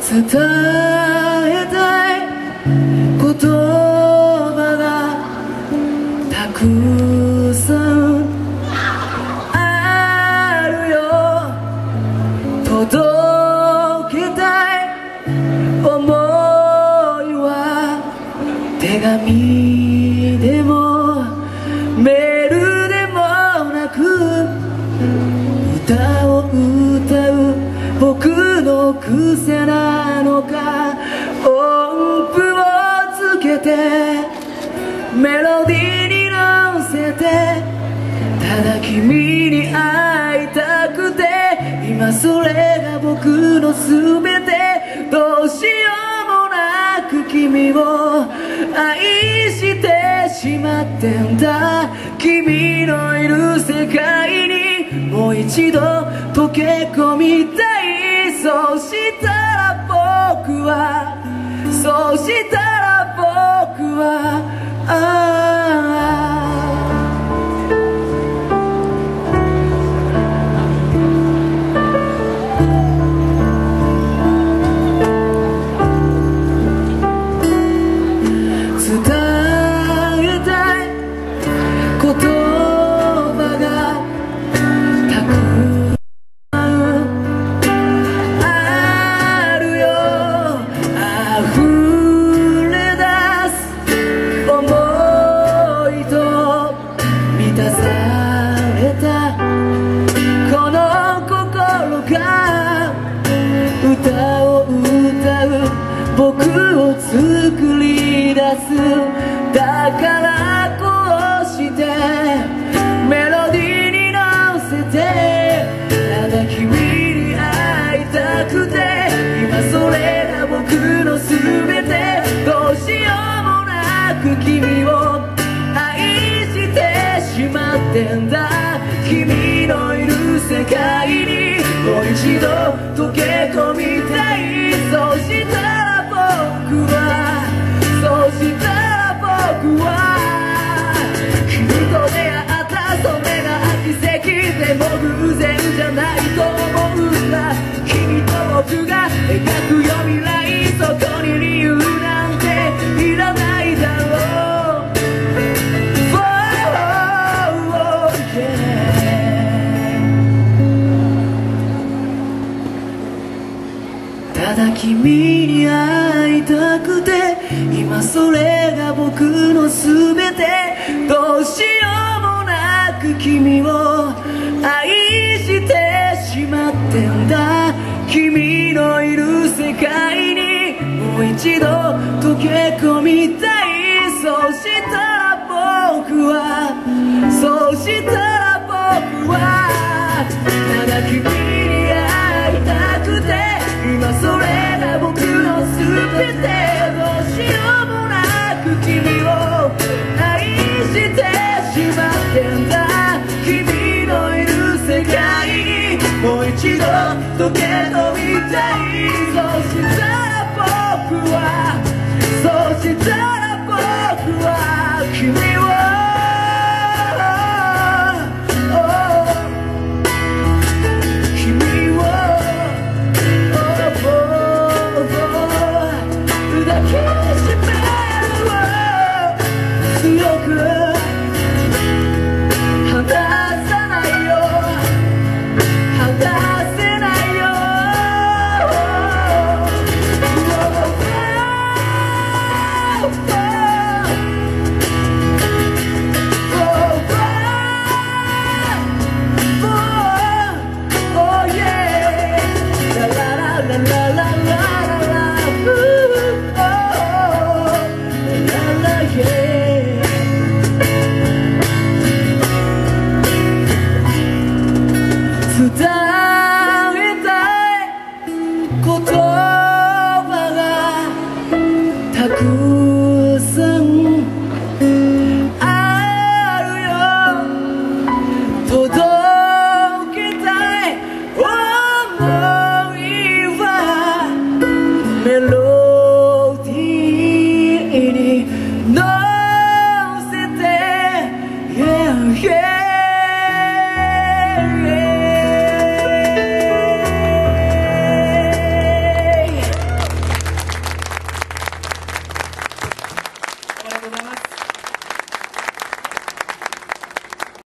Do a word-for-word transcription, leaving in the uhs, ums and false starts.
伝えたい言葉がたくさんあるよ。届けたい想いは手紙でもメールでもなく、歌を歌う僕の癖なのか、音符をつけてメロディーに乗せて、ただ君に会いたくて、今それが僕の全て。どうしようもなく君を愛してしまってんだ。君のいる世界にもう一度溶け込みたい。そうしたら僕は、そうしたら僕はああ僕を作り出す。だからこうしてメロディーに乗せて、ただ君に会いたくて、今それが僕の全て。どうしようもなく君を愛してしまってんだ。君のいる世界にもう一度溶け込みたい。そうしたら僕は、そうしたら僕は君と出会ったそれが奇跡でも偶然じゃないと思うんだ。君と僕が描くよ未来、そこに理由なんていらないだろう。ただ君に会いたくて、今それが僕の全て。どうしようもなく君を愛してしまってんだ。君のいる世界にもう一度溶け込みたい。そうしたら僕は、そうしたら僕はただ君に会いたくて、今それが僕の全て。どうしようもなく君を愛してしまってんだ。君のいる世界にもう一度溶け込みたい。そうしたら僕は、そうしたら僕は君を言葉がたく